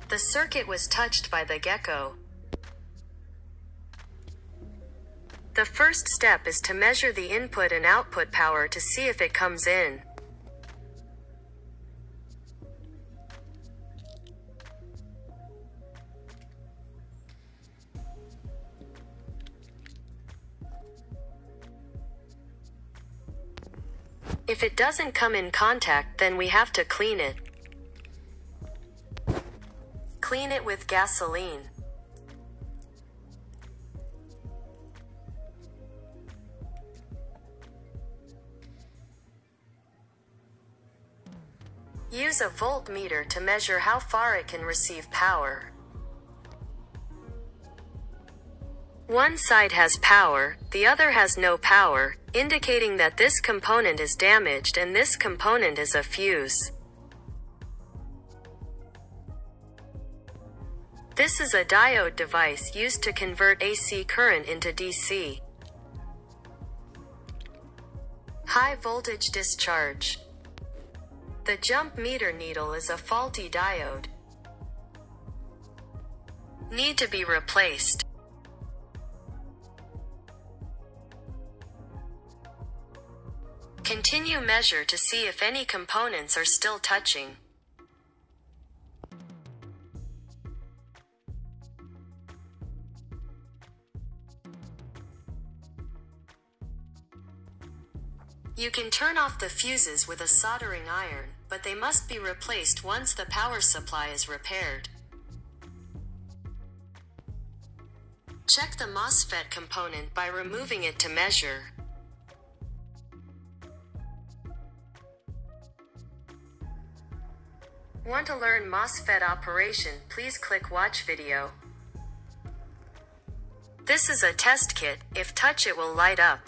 The circuit was touched by the gecko. The first step is to measure the input and output power to see if it comes in. If it doesn't come in contact, then we have to clean it. Clean it with gasoline. Use a voltmeter to measure how far it can receive power. One side has power, the other has no power, indicating that this component is damaged and this component is a fuse. This is a diode device used to convert AC current into DC. High voltage discharge. The jump meter needle is a faulty diode. Need to be replaced. Continue measure to see if any components are still touching. You can turn off the fuses with a soldering iron, but they must be replaced once the power supply is repaired. Check the MOSFET component by removing it to measure. Want to learn MOSFET operation? Please click watch video. This is a test kit. If touch it will light up.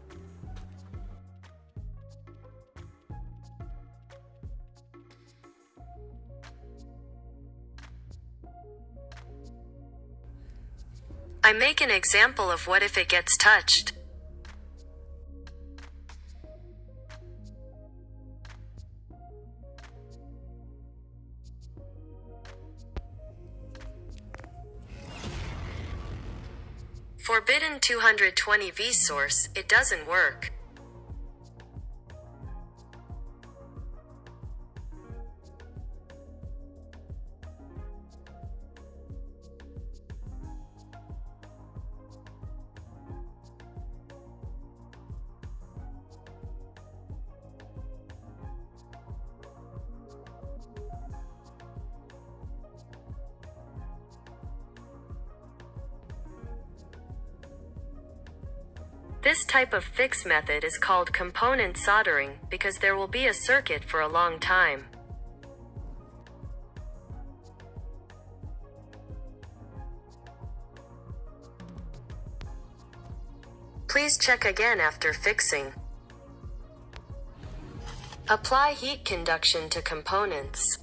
I make an example of what if it gets touched. Forbidden 220V source, it doesn't work. This type of fix method is called component soldering because there will be a circuit for a long time. Please check again after fixing. Apply heat conduction to components.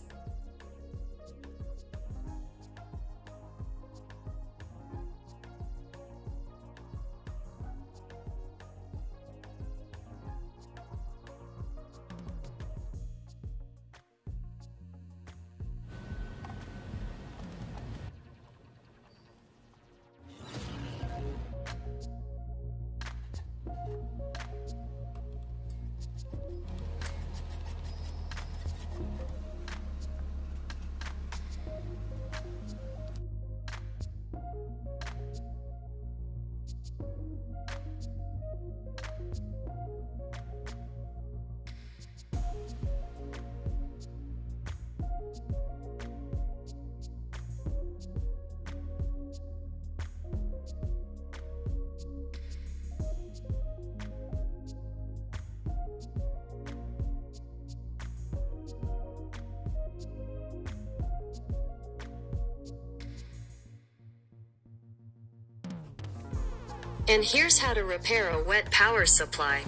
And here's how to repair a wet power supply.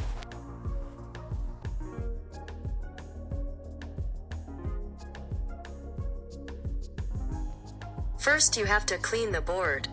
First, you have to clean the board.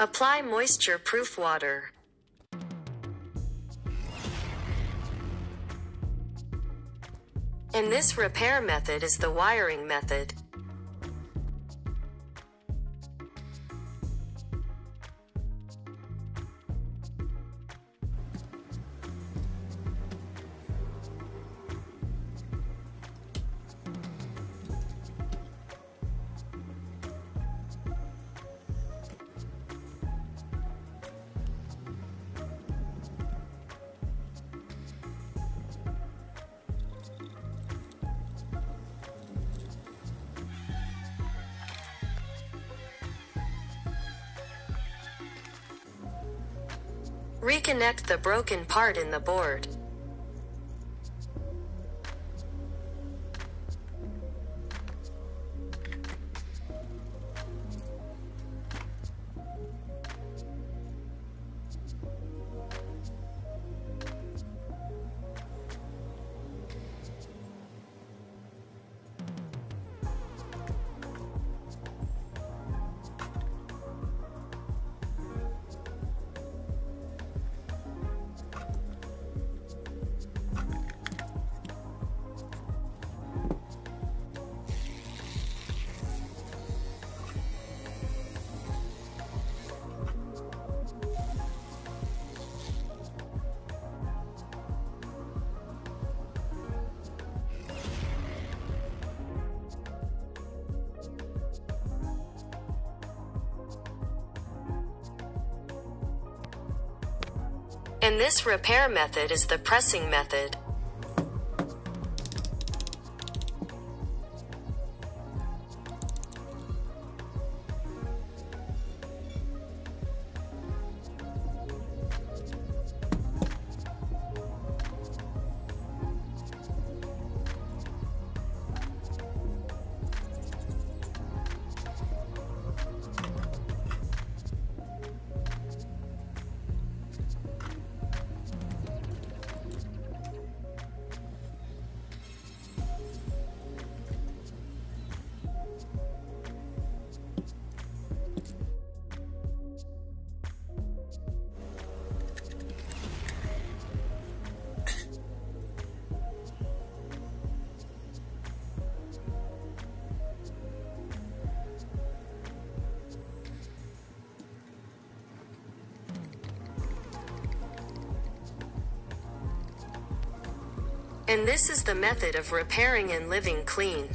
Apply moisture-proof water. And this repair method is the wiring method. Reconnect the broken part in the board. And this repair method is the pressing method. And this is the method of repairing and living clean.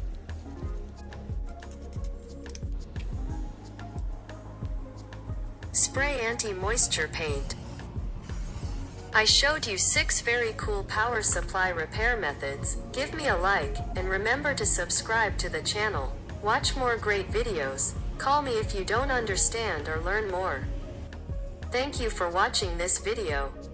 Spray anti-moisture paint. I showed you 6 very cool power supply repair methods. Give me a like, and remember to subscribe to the channel. Watch more great videos. Call me if you don't understand or learn more. Thank you for watching this video.